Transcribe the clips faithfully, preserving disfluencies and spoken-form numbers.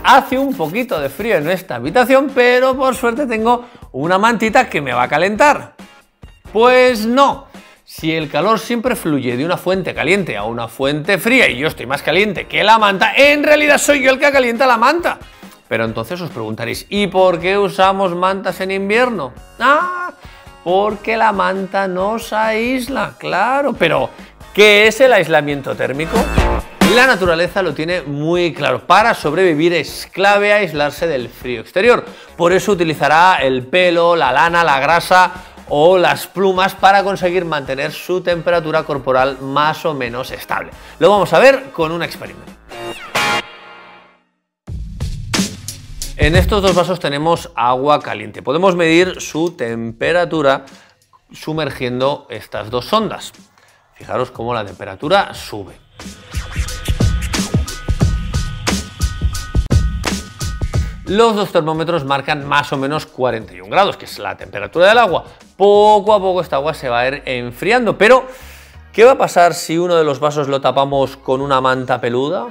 hace un poquito de frío en esta habitación, pero por suerte tengo una mantita que me va a calentar. Pues no. Si el calor siempre fluye de una fuente caliente a una fuente fría y yo estoy más caliente que la manta, en realidad soy yo el que calienta la manta. Pero entonces os preguntaréis, ¿y por qué usamos mantas en invierno? Ah, porque la manta nos aísla, claro. Pero, ¿qué es el aislamiento térmico? La naturaleza lo tiene muy claro. Para sobrevivir es clave aislarse del frío exterior. Por eso utilizará el pelo, la lana, la grasa o las plumas para conseguir mantener su temperatura corporal más o menos estable. Lo vamos a ver con un experimento. En estos dos vasos tenemos agua caliente. Podemos medir su temperatura sumergiendo estas dos sondas. Fijaros cómo la temperatura sube. Los dos termómetros marcan más o menos cuarenta y un grados, que es la temperatura del agua. Poco a poco esta agua se va a ir enfriando, pero ¿qué va a pasar si uno de los vasos lo tapamos con una manta peluda?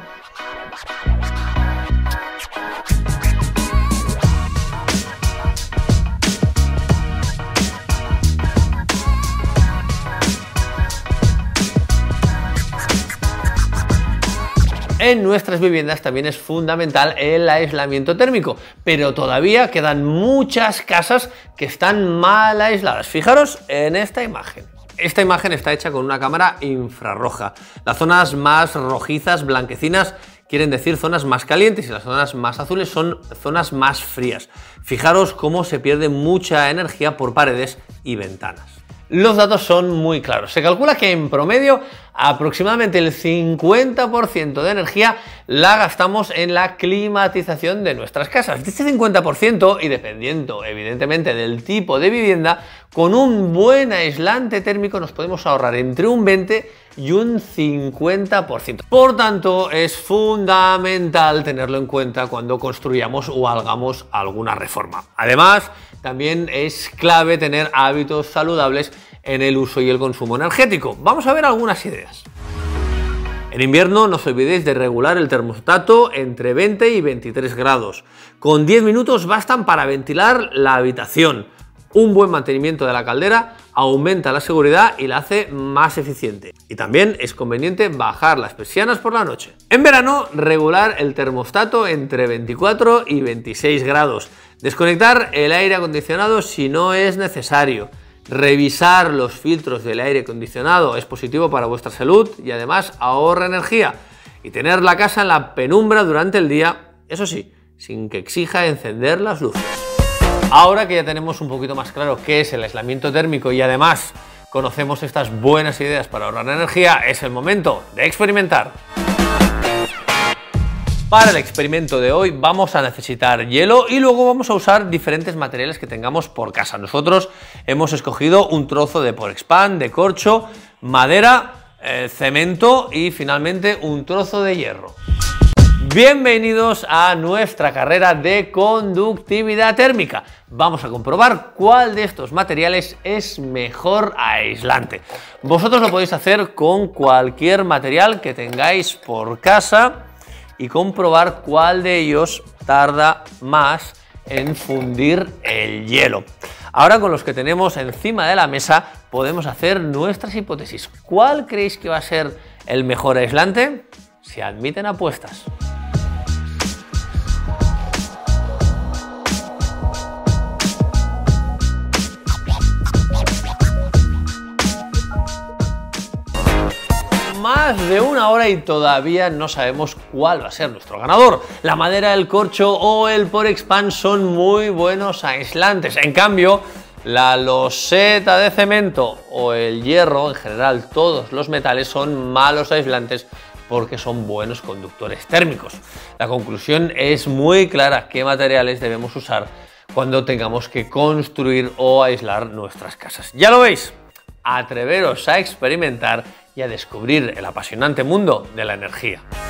En nuestras viviendas también es fundamental el aislamiento térmico, pero todavía quedan muchas casas que están mal aisladas. Fijaros en esta imagen. Esta imagen está hecha con una cámara infrarroja. Las zonas más rojizas, blanquecinas, quieren decir zonas más calientes y las zonas más azules son zonas más frías. Fijaros cómo se pierde mucha energía por paredes y ventanas. Los datos son muy claros. Se calcula que en promedio aproximadamente el cincuenta por ciento de energía la gastamos en la climatización de nuestras casas. De este cincuenta por ciento, y dependiendo evidentemente del tipo de vivienda, con un buen aislante térmico nos podemos ahorrar entre un veinte y un cincuenta por ciento. Por tanto, es fundamental tenerlo en cuenta cuando construyamos o hagamos alguna reforma. Además, también es clave tener hábitos saludables en el uso y el consumo energético. Vamos a ver algunas ideas. En invierno no os olvidéis de regular el termostato entre veinte y veintitrés grados. Con diez minutos bastan para ventilar la habitación. Un buen mantenimiento de la caldera aumenta la seguridad y la hace más eficiente. Y también es conveniente bajar las persianas por la noche. En verano, regular el termostato entre veinticuatro y veintiséis grados. Desconectar el aire acondicionado si no es necesario. Revisar los filtros del aire acondicionado es positivo para vuestra salud y además ahorra energía. Y tener la casa en la penumbra durante el día, eso sí, sin que exija encender las luces. Ahora que ya tenemos un poquito más claro qué es el aislamiento térmico y además conocemos estas buenas ideas para ahorrar energía, es el momento de experimentar. Para el experimento de hoy vamos a necesitar hielo y luego vamos a usar diferentes materiales que tengamos por casa. Nosotros hemos escogido un trozo de Porexpan, de corcho, madera, eh, cemento y finalmente un trozo de hierro. Bienvenidos a nuestra carrera de conductividad térmica. Vamos a comprobar cuál de estos materiales es mejor aislante. Vosotros lo podéis hacer con cualquier material que tengáis por casa y comprobar cuál de ellos tarda más en fundir el hielo. Ahora, con los que tenemos encima de la mesa podemos hacer nuestras hipótesis. ¿Cuál creéis que va a ser el mejor aislante? Se admiten apuestas. Más de una hora y todavía no sabemos cuál va a ser nuestro ganador. La madera, el corcho o el Porexpan son muy buenos aislantes. En cambio, la loseta de cemento o el hierro, en general todos los metales, son malos aislantes porque son buenos conductores térmicos. La conclusión es muy clara: qué materiales debemos usar cuando tengamos que construir o aislar nuestras casas. Ya lo veis, atreveros a experimentar y a descubrir el apasionante mundo de la energía.